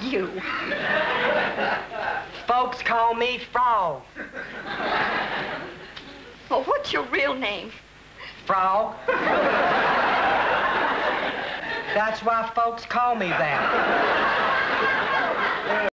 you? Folks call me Frog. Well, what's your real name? Frog. That's why folks call me that.